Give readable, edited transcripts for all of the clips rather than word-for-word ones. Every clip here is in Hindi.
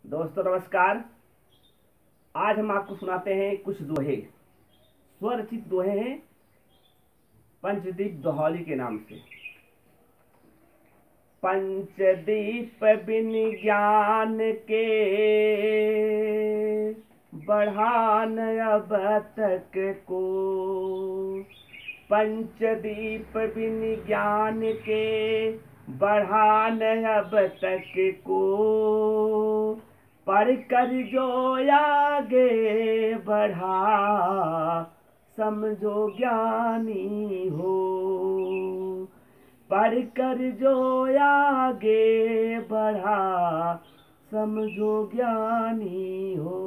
दोस्तों नमस्कार। आज हम आपको सुनाते हैं कुछ दोहे। स्वरचित दोहे हैं पंचदीप दोहौली के नाम से। पंचदीप बिन ज्ञान के बढ़ान अब तक को। पंचदीप बिन ज्ञान के बढ़ान अब तक को। पढ़ कर जो आगे बढ़ा समझो ज्ञानी हो। पढ़ कर जो आगे बढ़ा समझो ज्ञानी हो।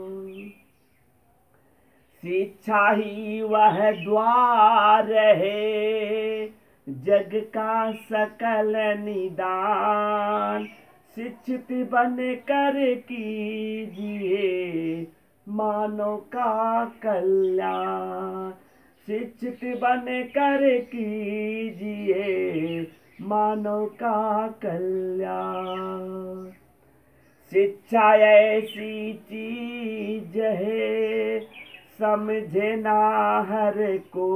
शिक्षा ही वह द्वार है जग का सकल निदान। शिक्षित बन कर कीजिए मानव का कल्याण। शिक्षित बन कर कीजिए मानव का कल्याण। शिक्षा ऐसी चीज है समझे ना हर को।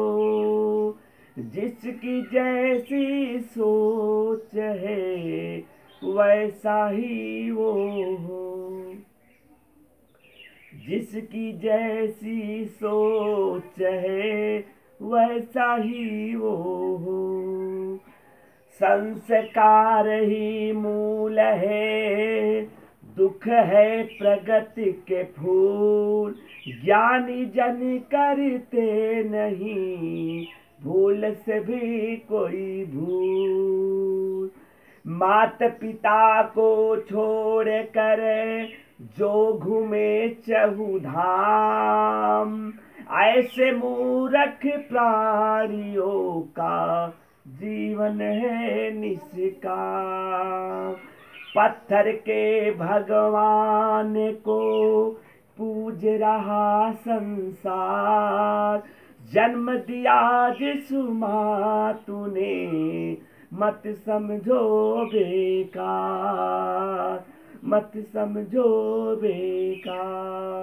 जिसकी जैसी सोच है वैसा ही वो हो। जिसकी जैसी सोच है वैसा ही वो हो। संस्कार ही मूल है दुख है प्रगति के फूल। ज्ञानी जन करते नहीं भूल से भी कोई भूल। मात पिता को छोड़ कर जो घूमे चहुधाम। ऐसे मूर्ख प्राणियों का जीवन है निष्काम। पत्थर के भगवान को पूज रहा संसार। जन्म दिया जिसु माँ तूने मत समझो बेकार। मत समझो बेकार।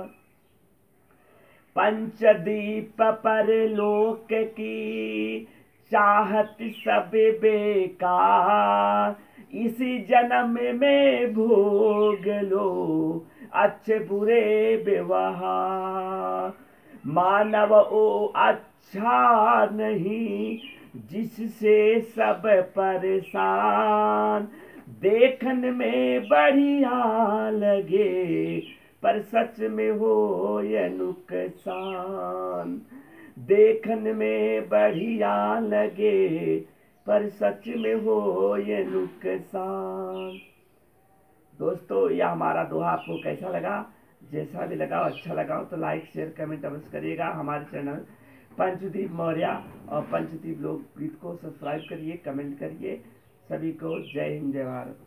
पंचदीप पर लोक की चाहत सब बेकार। इसी जन्म में भोग लो अच्छे बुरे व्यवहार। मानव ओ अच्छा नहीं जिससे सब परेशान। देखने में बढ़िया लगे पर सच में हो ये नुकसान। देखने में बढ़िया लगे पर सच में हो ये नुकसान। दोस्तों यह हमारा दोहा आपको कैसा लगा? जैसा भी लगा अच्छा लगा हो तो लाइक शेयर कमेंट अवश्य करिएगा। हमारे चैनल पंचदीप मौर्य और पंचदीप लोकगीत को सब्सक्राइब करिए, कमेंट करिए। सभी को जय हिंद जय भारत।